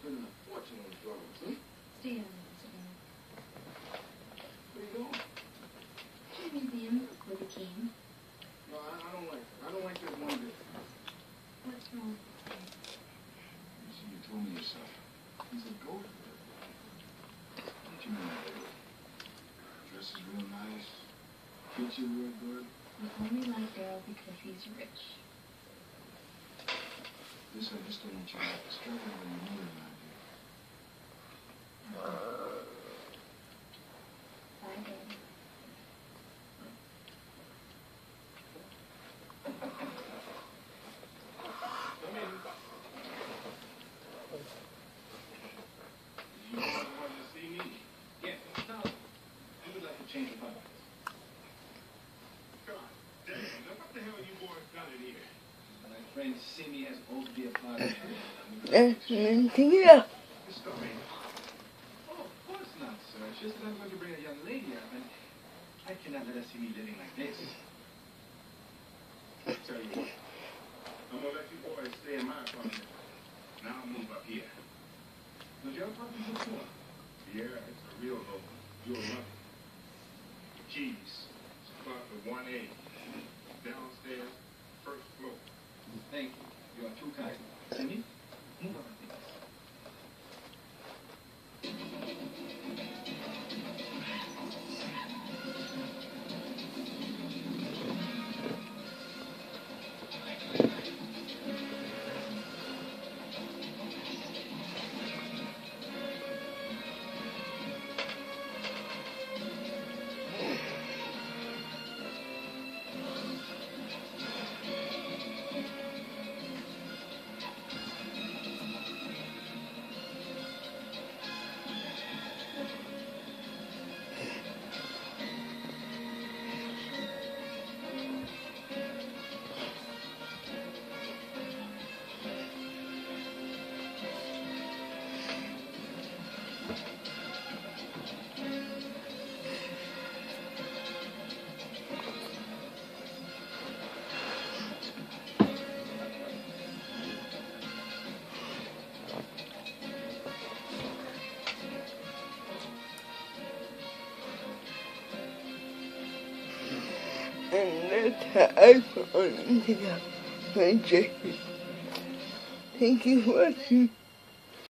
spending a fortune on drugs, huh? Stay on this again. Where you going? To the museum with the king. No, I don't like that. I don't like that one bit. What's wrong? You see, you told me yourself. He's a ghost. What you mean, baby? Dress is real nice. Treats you real good. You only like Daryl because he's rich. This, I just don't want you to have to struggle when you're older than I do. Bye, Daddy. Come in. You wanted to see me? Yes, no. You would like to change the podcast. God damn. Now what the hell you boys got in here? My friend Simi has all to be a part of it. Mentira. This stuff ain't. Oh, of course not, sir. It's just that I'm going to bring a young lady up, and I cannot let her see me living like this. Tell you what. I'm gonna let you boys stay in my apartment. Now I'll move up here. Does your apartment look good? Yeah, it's a real local. You'll love it. The keys. It's apartment 1A. Downstairs, first floor. Thank you. You are too kind. Simi, move on, please. And that's how I found it. Thank you for watching.